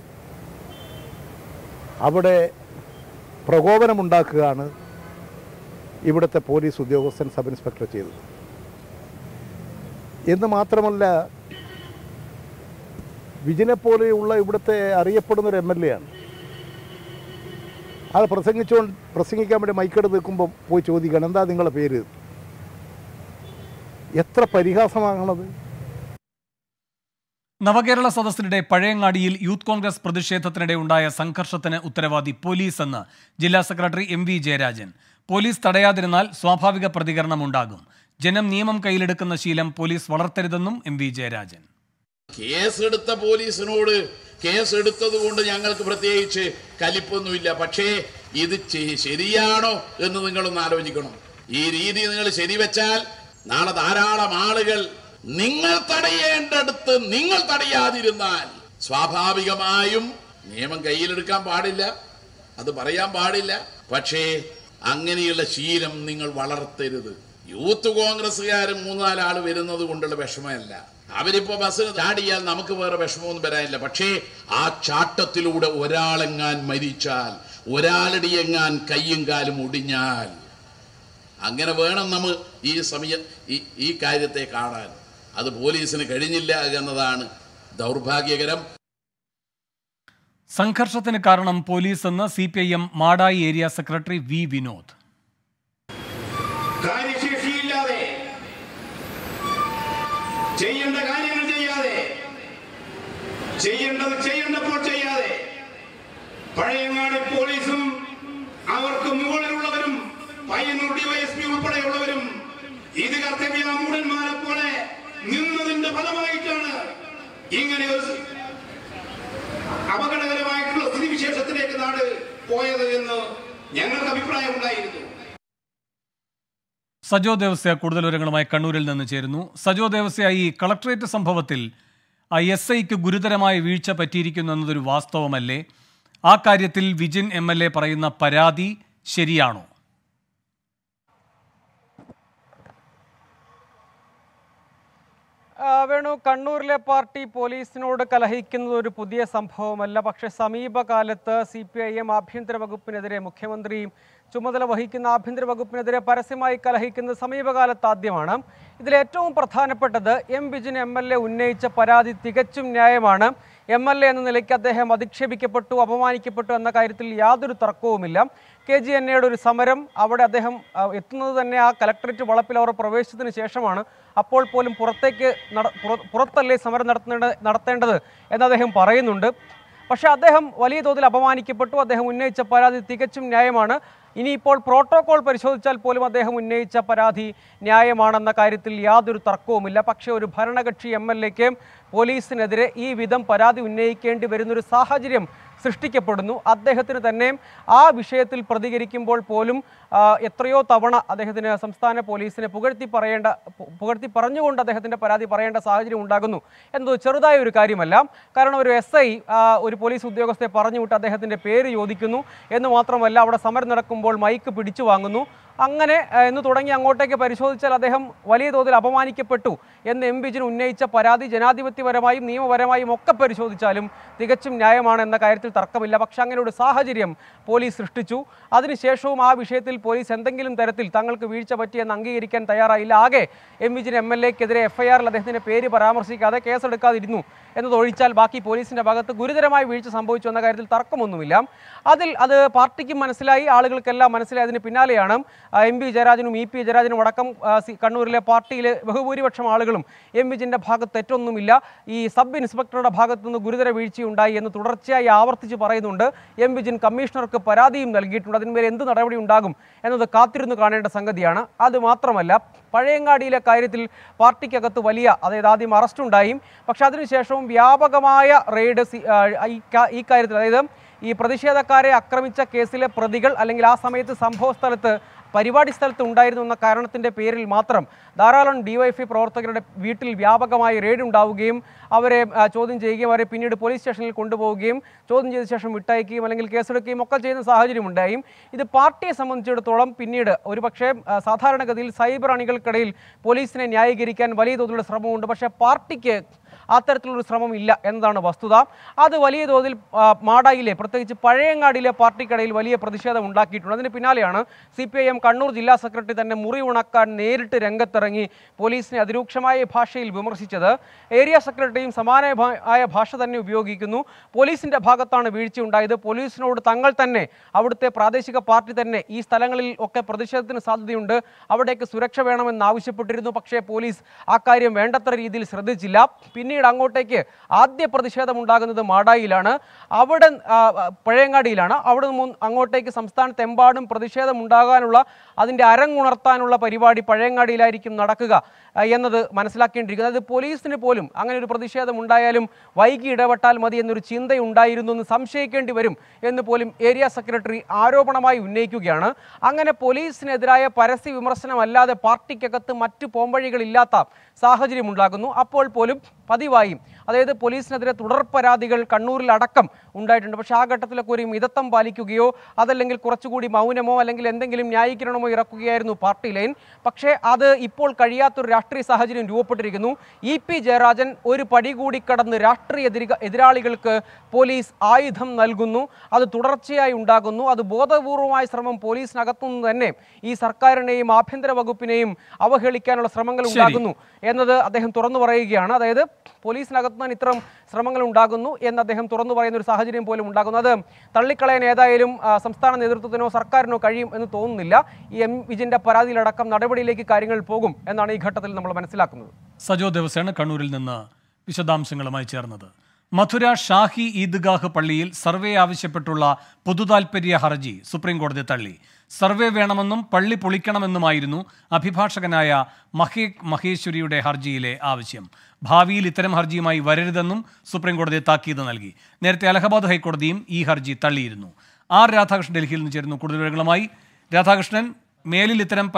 അവിടെ പ്രകോപനമുണ്ടാക്കുകയാണ് ഇവിടുത്തെ പോലീസ് ഉദ്യോഗസ്ഥൻ സബ് ഇൻസ്പെക്ടർ ചെയ്തത്. എന്ന് മാത്രമല്ല, വിജിനെപ്പോലെയുള്ള ഇവിടുത്തെ അറിയപ്പെടുന്നൊരു MLA ആണ്. അത് പ്രസംഗിക്കാൻ വേണ്ടി മൈക്കെടുത്ത് നിൽക്കുമ്പോൾ പോയി ചോദിക്കണം, എന്താ നിങ്ങളുടെ പേര്? എത്ര പരിഹാസമാകണത്! നവകേരള സദസ്സിനിടെ പഴയങ്ങാടിയിൽ യൂത്ത് കോൺഗ്രസ് പ്രതിഷേധത്തിനിടെ ഉണ്ടായ സംഘർഷത്തിന് ഉത്തരവാദി പോലീസെന്ന് ജില്ലാ സെക്രട്ടറി MV ജയരാജൻ. പോലീസ് തടയാതിരുന്നാൽ സ്വാഭാവിക പ്രതികരണമുണ്ടാകും. ജനം നിയമം കയ്യിലെടുക്കുന്ന ശീലം പോലീസ് വളർത്തരുതെന്നും MV ജയരാജൻ. കേസെടുത്ത പോലീസിനോട് കേസെടുത്തത് കൊണ്ട് ഞങ്ങൾക്ക് പ്രത്യേകിച്ച് കലിപ്പൊന്നുമില്ല. പക്ഷേ ഇത് ശരിയാണോ എന്ന് നിങ്ങളൊന്ന് ആലോചിക്കണം. ഈ രീതി നിങ്ങൾ ശരിവെച്ചാൽ നാളെ ധാരാളം ആളുകൾ നിങ്ങൾ തടയേണ്ടടുത്ത് നിങ്ങൾ തടയാതിരുന്നാൽ സ്വാഭാവികമായും നിയമം കയ്യിലെടുക്കാൻ പാടില്ല, അത് പറയാൻ പാടില്ല. പക്ഷേ അങ്ങനെയുള്ള ശീലം നിങ്ങൾ വളർത്തരുത്. യൂത്ത് കോൺഗ്രസ്സുകാരും 3-4 ആൾ വരുന്നത് കൊണ്ടുള്ള വിഷമമല്ല. അവരിപ്പോ ബസ്സിന് ചാടിയാൽ നമുക്ക് വേറെ വിഷമമൊന്നും വരാനില്ല. പക്ഷേ ആ ചാട്ടത്തിലൂടെ ഒരാളെങ്ങാൻ മരിച്ചാൽ, ഒരാളുടെയെങ്ങാൻ കയ്യും കാലും ഒടിഞ്ഞാൽ, അങ്ങനെ വേണം നമ്മൾ ഈ കാര്യത്തെ കാണാൻ. അത് പോലീസിന് കഴിഞ്ഞില്ല എന്നതാണ് ദൗർഭാഗ്യകരം. സംഘർഷത്തിന് കാരണം പോലീസെന്ന് CPIM Madayi area secretary V Vinod. കാര്യശേഷിയില്ലാതെ, ചെയ്യേണ്ട കാര്യങ്ങൾ ചെയ്യാതെ, ചെയ്യേണ്ടത് ചെയ്യേണ്ടപ്പോൾ ചെയ്യാതെ, പഴയങ്ങാടി പോലീസും അവർക്ക് മുകളിലുള്ളവരും പയ്യന്നൂർ DYSP ഉൾപ്പെടെയുള്ളവരും ഇത് കർത്തവ്യമൂഢന്മാരെ പോലെ നിന്നതിന്റെ ഫലമായിട്ടാണ് ഇങ്ങനെ ഒരു അപകടകരമായിട്ടുള്ള സ്ഥിതിവിശേഷത്തിലേക്ക് നാട് പോയത് എന്ന് ഞങ്ങൾക്ക് അഭിപ്രായമുണ്ടായിരുന്നു. സജോ ദേവസ്യ കൂടുതൽ വിവരങ്ങളുമായി കണ്ണൂരിൽ നിന്ന് ചേരുന്നു. സജോ ദേവസ്യ, ഈ കളക്ട്രേറ്റ് സംഭവത്തിൽ SIക്ക് ഗുരുതരമായ വീഴ്ച പറ്റിയിരിക്കുന്നു എന്നതൊരു വാസ്തവമല്ലേ? ആ കാര്യത്തിൽ വിജിൻ MLA പറയുന്ന പരാതി ശരിയാണോ? വേണു, കണ്ണൂരിലെ പാർട്ടി പോലീസിനോട് കലഹിക്കുന്നത് ഒരു പുതിയ സംഭവമല്ല. പക്ഷേ സമീപകാലത്ത് CPIM ആഭ്യന്തര വകുപ്പിനെതിരെ, മുഖ്യമന്ത്രി ചുമതല വഹിക്കുന്ന ആഭ്യന്തര വകുപ്പിനെതിരെ പരസ്യമായി കലഹിക്കുന്നത് സമീപകാലത്ത് ആദ്യമാണ്. ഇതിലേറ്റവും പ്രധാനപ്പെട്ടത് വിജിൻ MLA ഉന്നയിച്ച പരാതി തികച്ചും ന്യായമാണ്. MLA എന്ന നിലയ്ക്ക് അദ്ദേഹം അധിക്ഷേപിക്കപ്പെട്ടു, അപമാനിക്കപ്പെട്ടു എന്ന കാര്യത്തിൽ യാതൊരു തർക്കവുമില്ല. KGNAയുടെ ഒരു സമരം, അവിടെ അദ്ദേഹം എത്തുന്നത് തന്നെ ആ കലക്ടറേറ്റ് വളപ്പിൽ അവർ പ്രവേശിച്ചതിന് ശേഷമാണ്. അപ്പോൾ പോലും പുറത്തല്ലേ സമരം നടത്തേണ്ടത് എന്ന് അദ്ദേഹം പറയുന്നുണ്ട്. പക്ഷേ അദ്ദേഹം വലിയ തോതിൽ അപമാനിക്കപ്പെട്ടു. അദ്ദേഹം ഉന്നയിച്ച പരാതി തികച്ചും ന്യായമാണ്. ഇനിയിപ്പോൾ പ്രോട്ടോകോൾ പരിശോധിച്ചാൽ പോലും അദ്ദേഹം ഉന്നയിച്ച പരാതി ന്യായമാണെന്ന കാര്യത്തിൽ യാതൊരു തർക്കവുമില്ല. പക്ഷേ ഒരു ഭരണകക്ഷി MLAക്ക് പോലീസിനെതിരെ ഈ വിധം പരാതി ഉന്നയിക്കേണ്ടി വരുന്നൊരു സാഹചര്യം സൃഷ്ടിക്കപ്പെടുന്നു. അദ്ദേഹത്തിന് തന്നെ ആ വിഷയത്തിൽ പ്രതികരിക്കുമ്പോൾ പോലും എത്രയോ തവണ അദ്ദേഹത്തിന് സംസ്ഥാന പോലീസിനെ പുകഴ്ത്തി പറഞ്ഞുകൊണ്ട് അദ്ദേഹത്തിൻ്റെ പരാതി പറയേണ്ട സാഹചര്യം ഉണ്ടാകുന്നു എന്നത് ചെറുതായ ഒരു കാര്യമല്ല. കാരണം ഒരു SI ഒരു പോലീസ് ഉദ്യോഗസ്ഥയെ പറഞ്ഞുവിട്ട് അദ്ദേഹത്തിൻ്റെ പേര് ചോദിക്കുന്നു എന്ന് മാത്രമല്ല, അവിടെ സമരം നടക്കുമ്പോൾ മൈക്ക് പിടിച്ചു വാങ്ങുന്നു. അങ്ങനെ എന്ന് തുടങ്ങി അങ്ങോട്ടേക്ക് പരിശോധിച്ചാൽ അദ്ദേഹം വലിയ തോതിൽ അപമാനിക്കപ്പെട്ടു എന്ന് വിജിൻ ഉന്നയിച്ച പരാതി ജനാധിപത്യപരമായും നിയമപരമായും ഒക്കെ പരിശോധിച്ചാലും തികച്ചും ന്യായമാണ് എന്ന കാര്യത്തിൽ തർക്കമില്ല. പക്ഷെ അങ്ങനെ ഒരു സാഹചര്യം പോലീസ് സൃഷ്ടിച്ചു. അതിനുശേഷവും ആ വിഷയത്തിൽ പോലീസ് എന്തെങ്കിലും തരത്തിൽ തങ്ങൾക്ക് വീഴ്ച പറ്റിയെന്ന് അംഗീകരിക്കാൻ തയ്യാറായില്ല. ആകെ വിജിൻ MLAക്കെതിരെ FIRൽ അദ്ദേഹത്തിൻ്റെ പേര് പരാമർശിക്കാതെ കേസെടുക്കാതിരുന്നു എന്നതൊഴിച്ചാൽ ബാക്കി പോലീസിൻ്റെ ഭാഗത്ത് ഗുരുതരമായ വീഴ്ച സംഭവിച്ചു എന്ന കാര്യത്തിൽ തർക്കമൊന്നുമില്ല. അത് പാർട്ടിക്കും മനസ്സിലായി, ആളുകൾക്കെല്ലാം മനസ്സിലായി. അതിന് പിന്നാലെയാണ് MP ജയരാജനും EP ജയരാജനും അടക്കം കണ്ണൂരിലെ പാർട്ടിയിലെ ബഹുഭൂരിപക്ഷം ആളുകളും വിജിൻ്റെ ഭാഗത്ത് തെറ്റൊന്നുമില്ല, ഈ സബ് ഇൻസ്പെക്ടറുടെ ഭാഗത്തുനിന്ന് ഗുരുതര വീഴ്ചയുണ്ടായി എന്ന് തുടർച്ചയായി ആവർത്തിച്ച് പറയുന്നുണ്ട്. വിജിൻ കമ്മീഷണർക്ക് പരാതിയും നൽകിയിട്ടുണ്ട്. അതിന്മേൽ എന്ത് നടപടി ഉണ്ടാകും എന്നത് കാത്തിരുന്ന് കാണേണ്ട സംഗതിയാണ്. അതുമാത്രമല്ല, പഴയങ്ങാടിയിലെ കാര്യത്തിൽ പാർട്ടിക്കകത്ത് വലിയ, അതായത് ആദ്യം അറസ്റ്റുണ്ടായി, പക്ഷെ അതിനുശേഷവും വ്യാപകമായ റെയ്ഡ് ഈ കാര്യത്തിൽ, അതായത് ഈ പ്രതിഷേധക്കാരെ ആക്രമിച്ച കേസിലെ പ്രതികൾ അല്ലെങ്കിൽ ആ സമയത്ത് സംഭവ സ്ഥലത്ത് പരിപാടി സ്ഥലത്ത് ഉണ്ടായിരുന്നു എന്ന കാരണത്തിൻ്റെ പേരിൽ മാത്രം ധാരാളം DYFI പ്രവർത്തകരുടെ വീട്ടിൽ വ്യാപകമായി റെയ്ഡ് ഉണ്ടാവുകയും അവരെ ചോദ്യം ചെയ്യുകയും അവരെ പിന്നീട് പോലീസ് സ്റ്റേഷനിൽ കൊണ്ടുപോവുകയും ചോദ്യം ചെയ്ത ശേഷം വിട്ടയക്കുകയും അല്ലെങ്കിൽ കേസെടുക്കുകയും ഒക്കെ ചെയ്യുന്ന സാഹചര്യമുണ്ടായി. ഇത് പാർട്ടിയെ സംബന്ധിച്ചിടത്തോളം പിന്നീട് ഒരുപക്ഷെ സാധാരണഗതിയിൽ സൈബർ അണികൾക്കിടയിൽ പോലീസിനെ ന്യായീകരിക്കാൻ വലിയ തോതിലുള്ള ശ്രമമുണ്ട്. പക്ഷേ പാർട്ടിക്ക് അത്തരത്തിലൊരു ശ്രമം ഇല്ല എന്നതാണ് വസ്തുത. അത് വലിയ തോതിൽ മാടായിലെ, പ്രത്യേകിച്ച് പഴയങ്ങാടിയിലെ പാർട്ടിക്കിടയിൽ വലിയ പ്രതിഷേധം ഉണ്ടാക്കിയിട്ടുണ്ട്. അതിന് പിന്നാലെയാണ് CPIM കണ്ണൂർ ജില്ലാ സെക്രട്ടറി തന്നെ മുറി ഉണക്കാൻ നേരിട്ട് രംഗത്തിറങ്ങി പോലീസിനെ അതിരൂക്ഷമായ ഭാഷയിൽ വിമർശിച്ചത്. ഏരിയ സെക്രട്ടറിയും സമാനമായ ഭാഷ തന്നെ ഉപയോഗിക്കുന്നു. പോലീസിൻ്റെ ഭാഗത്താണ് വീഴ്ചയുണ്ടായത്, പോലീസിനോട് തങ്ങൾ തന്നെ, അവിടുത്തെ പ്രാദേശിക പാർട്ടി തന്നെ ഈ സ്ഥലങ്ങളിൽ ഒക്കെ പ്രതിഷേധത്തിന് സാധ്യതയുണ്ട്, അവിടേക്ക് സുരക്ഷ വേണമെന്ന് ആവശ്യപ്പെട്ടിരുന്നു. പക്ഷേ പോലീസ് ആ കാര്യം വേണ്ടത്ര രീതിയിൽ ശ്രദ്ധിച്ചില്ല. പിന്നീട് അങ്ങോട്ടേക്ക് ആദ്യ പ്രതിഷേധം ഉണ്ടാകുന്നത് മാടായിലാണ്, അവിടെ പഴയങ്ങാടിയിലാണ്. അവിടെ നിന്ന് അങ്ങോട്ടേക്ക് സംസ്ഥാനത്തെമ്പാടും പ്രതിഷേധം ഉണ്ടാകാനുള്ള, അതിൻ്റെ അരങ്ങുണർത്താനുള്ള പരിപാടി പഴയങ്ങാടിയിലായിരിക്കും നടക്കുക എന്നത് മനസ്സിലാക്കേണ്ടിയിരിക്കുന്നത്. അത് പോലീസിന് പോലും അങ്ങനെ ഒരു പ്രതിഷേധം ഉണ്ടായാലും വൈകി ഇടപെട്ടാൽ മതി എന്നൊരു ചിന്തയുണ്ടായിരുന്നു എന്ന് സംശയിക്കേണ്ടി വരും എന്ന് പോലും ഏരിയ സെക്രട്ടറി ആരോപണമായി ഉന്നയിക്കുകയാണ്. അങ്ങനെ പോലീസിനെതിരായ പരസ്യ വിമർശനമല്ലാതെ പാർട്ടിക്കകത്ത് മറ്റു പോംവഴികളില്ലാത്ത സാഹചര്യം ഉണ്ടാകുന്നു. അപ്പോൾ പോലും പതിവായും, അതായത് പോലീസിനെതിരെ തുടർ പരാതികൾ കണ്ണൂരിൽ അടക്കം ഉണ്ടായിട്ടുണ്ട്. പക്ഷേ ആ ഘട്ടത്തിലൊക്കെ ഒരു മിതത്വം പാലിക്കുകയോ അതല്ലെങ്കിൽ കുറച്ചുകൂടി മൗനമോ അല്ലെങ്കിൽ എന്തെങ്കിലും ന്യായീകരണമോ ഇറക്കുകയായിരുന്നു പാർട്ടി ലൈൻ. പക്ഷേ അത് ഇപ്പോൾ കഴിയാത്തൊരു രാഷ്ട്രീയ സാഹചര്യം രൂപപ്പെട്ടിരിക്കുന്നു. EP ജയരാജൻ ഒരു പടി കൂടി കടന്ന് രാഷ്ട്രീയ എതിരാളികൾക്ക് പോലീസ് ആയുധം നൽകുന്നു. അത് തുടർച്ചയായി ഉണ്ടാകുന്നു. അത് ബോധപൂർവമായ ശ്രമം പോലീസിനകത്തുനിന്ന് തന്നെ ഈ സർക്കാരിനെയും ആഭ്യന്തര വകുപ്പിനെയും അവഹേളിക്കാനുള്ള ശ്രമങ്ങൾ ഉണ്ടാകുന്നു എന്നത് അദ്ദേഹം തുറന്നു പറയുകയാണ്. അതായത് പോലീസിനകത്ത് നിന്ന് ഇത്തരം ശ്രമങ്ങൾ ഉണ്ടാകുന്നു എന്ന് അദ്ദേഹം തുറന്നു പറയുന്ന ഒരു സാഹചര്യം പോലും ഉണ്ടാകുന്നു. അത് തള്ളിക്കളയാൻ ഏതായാലും സംസ്ഥാന നേതൃത്വത്തിനോ സർക്കാരിനോ കഴിയും എന്ന് തോന്നുന്നില്ല. ഈ വിജിൻ്റെ പരാതിയിലടക്കം നടപടിയിലേക്ക് കാര്യങ്ങൾ പോകും എന്നാണ് ഈ ഘട്ടത്തിൽ നമ്മൾ മനസ്സിലാക്കുന്നത്. സജോ ദിവസേന കണ്ണൂരിൽ നിന്ന് വിശദാംശങ്ങളുമായി ചേർന്നത്. മധുര ഷാഹി ഈദ്ഗാഹ് പള്ളിയിൽ സർവേ ആവശ്യപ്പെട്ടുള്ള പൊതുതാൽപര്യ ഹർജി സുപ്രീംകോടതി തള്ളി. സർവേ വേണമെന്നും പള്ളി പൊളിക്കണമെന്നുമായിരുന്നു അഭിഭാഷകനായ മഹേശ്വരിയുടെ ഹർജിയിലെ ആവശ്യം. ഭാവിയിൽ ഇത്തരം ഹർജിയുമായി വരരുതെന്നും സുപ്രീംകോടതി താക്കീത് നൽകി. നേരത്തെ അലഹബാദ് ഹൈക്കോടതിയും ഈ ഹർജി തള്ളിയിരുന്നു. ഡൽഹിയിൽ നിന്ന് ചേരുന്നു കൂടുതൽ വിവരങ്ങളുമായി. രാധാകൃഷ്ണൻ, മേലിൽ ഇത്തരം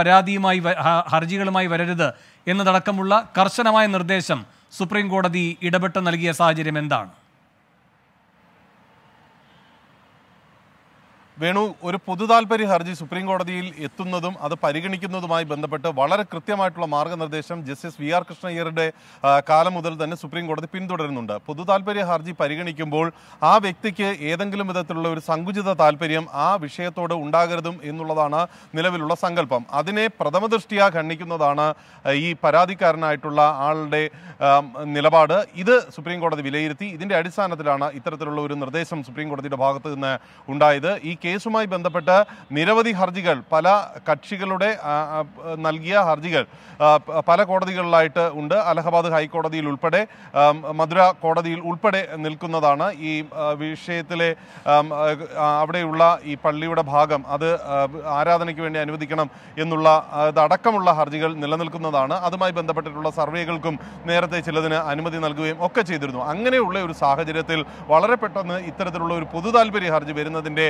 ഹർജികളുമായി വരരുത് എന്നതടക്കമുള്ള കർശനമായ നിർദ്ദേശം സുപ്രീംകോടതി ഇടപെട്ട് നൽകിയ സാഹചര്യം എന്താണ്? വേണു, ഒരു പൊതുതാൽപര്യ ഹർജി സുപ്രീം കോടതിയിൽ എത്തുന്നതും അത് പരിഗണിക്കുന്നതുമായി ബന്ധപ്പെട്ട് വളരെ കൃത്യമായിട്ടുള്ള മാർഗ്ഗനിർദ്ദേശം ജസ്റ്റിസ് VR കൃഷ്ണയ്യരുടെ കാലം മുതൽ തന്നെ സുപ്രീം കോടതി പിന്തുടരുന്നുണ്ട്. പൊതുതാൽപര്യ ഹർജി പരിഗണിക്കുമ്പോൾ ആ വ്യക്തിക്ക് ഏതെങ്കിലും വിധത്തിലുള്ള ഒരു സങ്കുചിത താല്പര്യം ആ വിഷയത്തോട് ഉണ്ടാകരുതും എന്നുള്ളതാണ് നിലവിലുള്ള സങ്കല്പം. അതിനെ പ്രഥമദൃഷ്ടിയാ ഖണ്ഡിക്കുന്നതാണ് ഈ പരാതിക്കാരനായിട്ടുള്ള ആളുടെ നിലപാട്. ഇത് സുപ്രീം കോടതി വിലയിരുത്തി. ഇതിന്റെ അടിസ്ഥാനത്തിലാണ് ഇത്തരത്തിലുള്ള ഒരു നിർദ്ദേശം സുപ്രീം കോടതിയുടെ ഭാഗത്ത് നിന്ന് ഉണ്ടായത്. ഈ കേസുമായി ബന്ധപ്പെട്ട് നിരവധി ഹർജികൾ, പല കക്ഷികളുടെ നൽകിയ ഹർജികൾ പല കോടതികളിലായിട്ട് ഉണ്ട്. അലഹബാദ് ഹൈക്കോടതിയിൽ ഉൾപ്പെടെ, മധുര കോടതിയിൽ ഉൾപ്പെടെ നിൽക്കുന്നതാണ്. ഈ വിഷയത്തിലെ അവിടെയുള്ള ഈ പള്ളിയുടെ ഭാഗം അത് ആരാധനയ്ക്ക് വേണ്ടി അനുവദിക്കണം എന്നുള്ള അതടക്കമുള്ള ഹർജികൾ നിലനിൽക്കുന്നതാണ്. അതുമായി ബന്ധപ്പെട്ടിട്ടുള്ള സർവേകൾക്കും നേരത്തെ ചിലതിന് അനുമതി നൽകുകയും ഒക്കെ ചെയ്തിരുന്നു. അങ്ങനെയുള്ള ഒരു സാഹചര്യത്തിൽ വളരെ പെട്ടെന്ന് ഇത്തരത്തിലുള്ള ഒരു പൊതുതാൽപര്യ ഹർജി വരുന്നതിൻ്റെ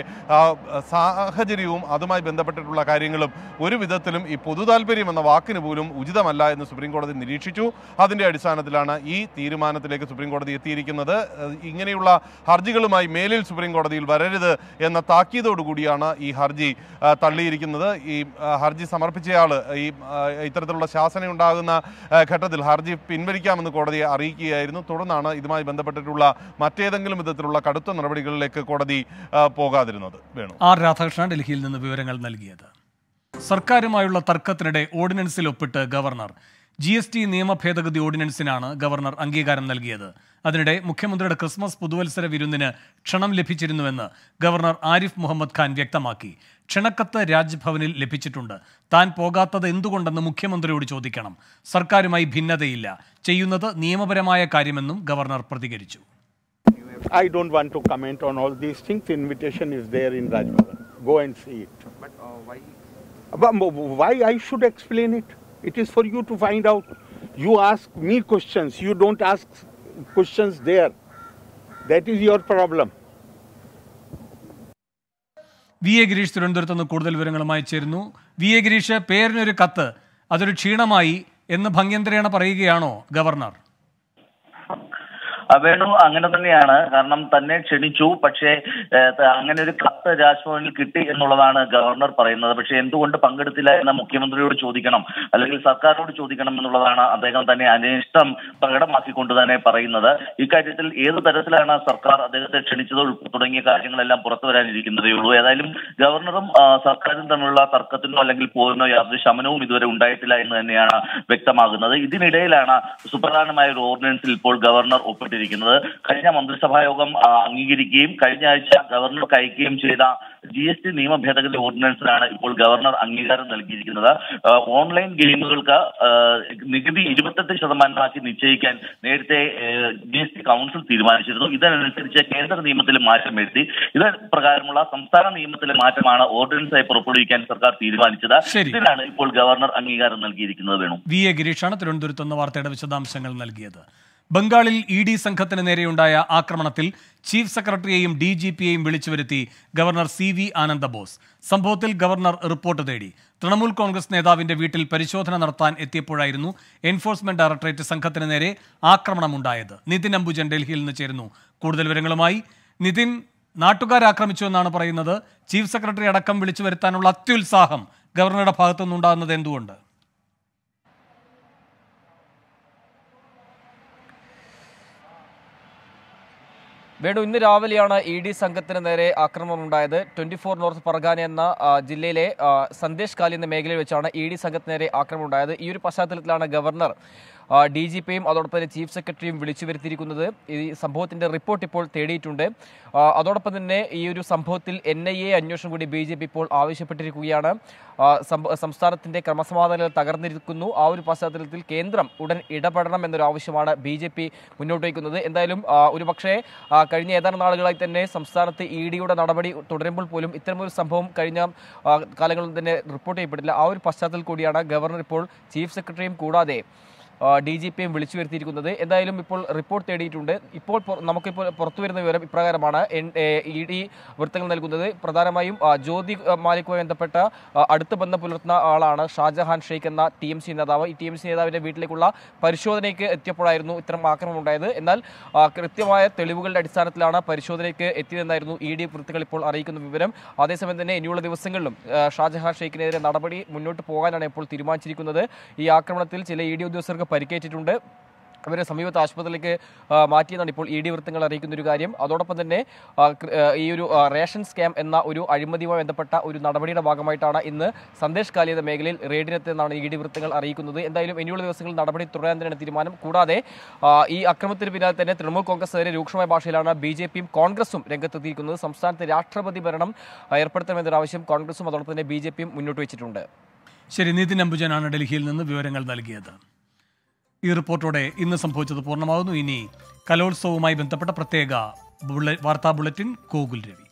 സാഹചര്യവും അതുമായി ബന്ധപ്പെട്ടിട്ടുള്ള കാര്യങ്ങളും ഒരു വിധത്തിലും ഈ പൊതുതാൽപര്യം എന്ന വാക്കിന് പോലും ഉചിതമല്ല എന്ന് സുപ്രീം കോടതി നിരീക്ഷിച്ചു. അതിൻ്റെ അടിസ്ഥാനത്തിലാണ് ഈ തീരുമാനത്തിലേക്ക് സുപ്രീം കോടതി എത്തിയിരിക്കുന്നത്. ഇങ്ങനെയുള്ള ഹർജികളുമായി മേലിൽ സുപ്രീം കോടതിയിൽ വരരുത് എന്ന താക്കീതോടുകൂടിയാണ് ഈ ഹർജി തള്ളിയിരിക്കുന്നത്. ഈ ഹർജി സമർപ്പിച്ചയാൾ ഇത്തരത്തിലുള്ള ശാസന ഉണ്ടാകുന്ന ഘട്ടത്തിൽ ഹർജി പിൻവലിക്കാമെന്ന് കോടതിയെ അറിയിക്കുകയായിരുന്നു. തുടർന്നാണ് ഇതുമായി ബന്ധപ്പെട്ടിട്ടുള്ള മറ്റേതെങ്കിലും വിധത്തിലുള്ള കടുത്ത നടപടികളിലേക്ക് കോടതി പോകാതിരുന്നത്. വേണു. ആർ രാധാകൃഷ്ണൻ ഡൽഹിയിൽ നിന്ന് വിവരങ്ങൾ നൽകിയത്. സർക്കാരുമായുള്ള തർക്കത്തിനിടെ ഓർഡിനൻസിൽ ഒപ്പിട്ട് ഗവർണർ. GST നിയമ ഭേദഗതി ഓർഡിനൻസിനാണ് ഗവർണർ അംഗീകാരം നൽകിയത്. അതിനിടെ മുഖ്യമന്ത്രിയുടെ ക്രിസ്മസ് പുതുവത്സര വിരുന്നിന് ക്ഷണം ലഭിച്ചിരുന്നുവെന്ന് ഗവർണർ ആരിഫ് മുഹമ്മദ് ഖാൻ വ്യക്തമാക്കി. ക്ഷണക്കത്ത് രാജ്ഭവനിൽ ലഭിച്ചിട്ടുണ്ട്. താൻ പോകാത്തത് എന്തുകൊണ്ടെന്ന് മുഖ്യമന്ത്രിയോട് ചോദിക്കണം. സർക്കാരുമായി ഭിന്നതയില്ല, ചെയ്യുന്നത് നിയമപരമായ കാര്യമെന്നും ഗവർണർ പ്രതികരിച്ചു. I don't want to comment on all these things. Invitation is there in Raj Bhavan. Go and see it. But why I should explain it? It is for you to find out. You ask me questions. You don't ask questions there. That is your problem. VA Gireesh തിരുവനന്തപുരത്ത് നിന്ന് കൂടുതൽ വിവരങ്ങളുമായി ചേരുന്നു. VA Girish, പേരിനൊരു കത്ത്, അതൊരു ക്ഷീണമായി എന്ന് ഭംഗ്യന്തരേണ പറയുകയാണോ governor? Venu, അങ്ങനെ തന്നെയാണ്. കാരണം തന്നെ ക്ഷണിച്ചു, പക്ഷേ അങ്ങനെ ഒരു കത്ത് രാജ്ഭവനിൽ കിട്ടി എന്നുള്ളതാണ് ഗവർണർ പറയുന്നത്. പക്ഷെ എന്തുകൊണ്ട് പങ്കെടുത്തില്ല എന്ന് മുഖ്യമന്ത്രിയോട് ചോദിക്കണം, അല്ലെങ്കിൽ സർക്കാരിനോട് ചോദിക്കണം എന്നുള്ളതാണ് അദ്ദേഹം തന്നെ അനിഷ്ടം പ്രകടമാക്കിക്കൊണ്ട് തന്നെ പറയുന്നത്. ഇക്കാര്യത്തിൽ ഏത് തരത്തിലാണ് സർക്കാർ അദ്ദേഹത്തെ ക്ഷണിച്ചത് തുടങ്ങിയ കാര്യങ്ങളെല്ലാം പുറത്തു വരാനിരിക്കുന്നതേ ഉള്ളൂ. ഏതായാലും ഗവർണറും സർക്കാരും തമ്മിലുള്ള തർക്കത്തിനോ അല്ലെങ്കിൽ പോരിനോ യാതൊരു ശമനവും ഇതുവരെ ഉണ്ടായിട്ടില്ല എന്ന് തന്നെയാണ് വ്യക്തമാകുന്നത്. ഇതിനിടയിലാണ് സുപ്രധാനമായ ഒരു ഓർഡിനൻസിൽ ഇപ്പോൾ ഗവർണർ ഒപ്പിട്ടിരിക്കുന്നത്. കഴിഞ്ഞ മന്ത്രിസഭാ യോഗം അംഗീകരിക്കുകയും കഴിഞ്ഞ ആഴ്ച ഗവർണർക്ക് അയക്കുകയും ചെയ്ത GST നിയമ ഭേദഗതി ഓർഡിനൻസിനാണ് ഇപ്പോൾ ഗവർണർ അംഗീകാരം നൽകിയിരിക്കുന്നത്. ഓൺലൈൻ ഗെയിമുകൾക്ക് നികുതി 28% നിശ്ചയിക്കാൻ നേരത്തെ GST കൗൺസിൽ തീരുമാനിച്ചിരുന്നു. ഇതിനനുസരിച്ച് കേന്ദ്ര നിയമത്തിൽ മാറ്റം വരുത്തി. ഇത് പ്രകാരമുള്ള സംസ്ഥാന നിയമത്തിലെ മാറ്റമാണ് ഓർഡിനൻസായി പുറപ്പെടുവിക്കാൻ സർക്കാർ തീരുമാനിച്ചത്. ഇതിനാണ് ഇപ്പോൾ ഗവർണർ അംഗീകാരം നൽകിയിരിക്കുന്നത്. വേണു. VA ഗിരീഷാണ് തിരുവനന്തപുരത്ത് നിന്ന് വാർത്തയുടെ വിശദാംശങ്ങൾ നൽകിയത്. ബംഗാളിൽ ED സംഘത്തിന് നേരെയുണ്ടായ ആക്രമണത്തിൽ ചീഫ് സെക്രട്ടറിയെയും DGPയെയും വിളിച്ചുവരുത്തി ഗവർണർ CV ആനന്ദബോസ്. സംഭവത്തിൽ ഗവർണർ റിപ്പോർട്ട് തേടി. തൃണമൂൽ കോൺഗ്രസ് നേതാവിന്റെ വീട്ടിൽ പരിശോധന നടത്താൻ എത്തിയപ്പോഴായിരുന്നു എൻഫോഴ്സ്മെന്റ് ഡയറക്ടറേറ്റ് സംഘത്തിന് നേരെ ആക്രമണമുണ്ടായത്. നിതിൻ അംബുജൻ ഡൽഹിയിൽ നിന്ന് ചേരുന്നു കൂടുതൽ വിവരങ്ങളുമായി. നിതിൻ, നാട്ടുകാരാക്രമിച്ചു എന്നാണ് പറയുന്നത്. ചീഫ് സെക്രട്ടറി അടക്കം വിളിച്ചു വരുത്താനുള്ള അത്യുത്സാഹം ഗവർണറുടെ ഭാഗത്തുനിന്നുണ്ടാകുന്നത് എന്തുകൊണ്ട്? വേണു, ഇന്ന് രാവിലെയാണ് ED സംഘത്തിന് നേരെ ആക്രമണം ഉണ്ടായത്. 24 നോർത്ത് പർഗാന എന്ന ജില്ലയിലെ സന്ദേശ് കാലി എന്ന മേഖലയിൽ വെച്ചാണ് ED സംഘത്തിന് നേരെ ആക്രമണം ഉണ്ടായത്. ഈ ഒരു പശ്ചാത്തലത്തിലാണ് ഗവർണർ DGPയും അതോടൊപ്പം തന്നെ ചീഫ് സെക്രട്ടറിയും വിളിച്ചു വരുത്തിയിരിക്കുന്നത്. ഈ സംഭവത്തിന്റെ റിപ്പോർട്ട് ഇപ്പോൾ തേടിയിട്ടുണ്ട്. അതോടൊപ്പം തന്നെ ഈ ഒരു സംഭവത്തിൽ NIA അന്വേഷണം കൂടി BJP ഇപ്പോൾ ആവശ്യപ്പെട്ടിരിക്കുകയാണ്. സംസ്ഥാനത്തിന്റെ ക്രമസമാധാനങ്ങൾ തകർന്നിരിക്കുന്നു. ആ ഒരു പശ്ചാത്തലത്തിൽ കേന്ദ്രം ഉടൻ ഇടപെടണം എന്നൊരു ആവശ്യമാണ് BJP മുന്നോട്ട് വയ്ക്കുന്നത്. എന്തായാലും ഒരുപക്ഷെ കഴിഞ്ഞ ഏതാനും നാളുകളായി തന്നെ സംസ്ഥാനത്ത് EDയുടെ നടപടി തുടരുമ്പോൾ പോലും ഇത്തരമൊരു സംഭവം കഴിഞ്ഞ കാലങ്ങളിൽ തന്നെ റിപ്പോർട്ട് ചെയ്യപ്പെട്ടില്ല. ആ ഒരു പശ്ചാത്തലത്തിൽ കൂടിയാണ് ഗവർണർ ഇപ്പോൾ ചീഫ് സെക്രട്ടറിയും കൂടാതെ DGPയും വിളിച്ചു വരുത്തിയിരിക്കുന്നത്. എന്തായാലും ഇപ്പോൾ റിപ്പോർട്ട് തേടിയിട്ടുണ്ട്. ഇപ്പോൾ നമുക്കിപ്പോൾ പുറത്തു വരുന്ന വിവരം ഇപ്രകാരമാണ്. ED വൃത്തങ്ങൾ നൽകുന്നത് പ്രധാനമായും ജ്യോതി മാലിക്കുമായി ബന്ധപ്പെട്ട അടുത്ത ബന്ധം പുലർത്തുന്ന ആളാണ് ഷാജഹാൻ ഷെയ്ഖ് എന്ന TMC നേതാവ്. ഈ TMC നേതാവിന്റെ വീട്ടിലേക്കുള്ള പരിശോധനയ്ക്ക് എത്തിയപ്പോഴായിരുന്നു ഇത്തരം ആക്രമണം ഉണ്ടായത്. എന്നാൽ കൃത്യമായ തെളിവുകളുടെ അടിസ്ഥാനത്തിലാണ് പരിശോധനയ്ക്ക് എത്തിയതെന്നായിരുന്നു ED വൃത്തങ്ങൾ ഇപ്പോൾ അറിയിക്കുന്ന വിവരം. അതേസമയം തന്നെ ഇനിയുള്ള ദിവസങ്ങളിലും ഷാജഹാൻ ഷെയ്ഖിനെതിരെ നടപടി മുന്നോട്ട് പോകാനാണ് ഇപ്പോൾ തീരുമാനിച്ചിരിക്കുന്നത്. ഈ ആക്രമണത്തിൽ ചില ED ഉദ്യോഗസ്ഥർക്ക് പരിക്കേറ്റിട്ടുണ്ട്. അവരെ സമീപത്തെ ആശുപത്രിയിലേക്ക് മാറ്റിയെന്നാണ് ഇപ്പോൾ ED വൃത്തങ്ങൾ അറിയിക്കുന്ന ഒരു കാര്യം. അതോടൊപ്പം തന്നെ ഈ ഒരു റേഷൻ സ്കാം എന്ന ഒരു അഴിമതിയുമായി ബന്ധപ്പെട്ട ഒരു നടപടിയുടെ ഭാഗമായിട്ടാണ് ഇന്ന് സന്ദേശ് കാലി എന്ന മേഖലയിൽ റെയ്ഡിനെത്തിയെന്നാണ് ED വൃത്തങ്ങൾ അറിയിക്കുന്നത്. എന്തായാലും ഇനിയുള്ള ദിവസങ്ങളിൽ നടപടി തുടരാൻ തന്നെയാണ് തീരുമാനം. കൂടാതെ ഈ അക്രമത്തിന് പിന്നാലെ തന്നെ തൃണമൂൽ കോൺഗ്രസിനെതിരെ രൂക്ഷമായ ഭാഷയിലാണ് BJPയും കോൺഗ്രസും രംഗത്തെത്തിയിരിക്കുന്നത്. സംസ്ഥാനത്ത് രാഷ്ട്രപതി ഭരണം ഏർപ്പെടുത്തണമെന്നൊരു ആവശ്യം കോൺഗ്രസും അതോടൊപ്പം തന്നെ BJPയും മുന്നോട്ട് വെച്ചിട്ടുണ്ട്. ശരി, നിതിൻ അംബുജനാണ് ഡൽഹിയിൽ നിന്ന് വിവരങ്ങൾ നൽകിയത്. ഈ റിപ്പോർട്ടോടെ ഇന്ന് സംഭവിച്ചത് പൂർണ്ണമാകുന്നു. ഇനി കലോത്സവവുമായി ബന്ധപ്പെട്ട പ്രത്യേക വാർത്താ ബുള്ളറ്റിൻ ഗോകുൽ രവി.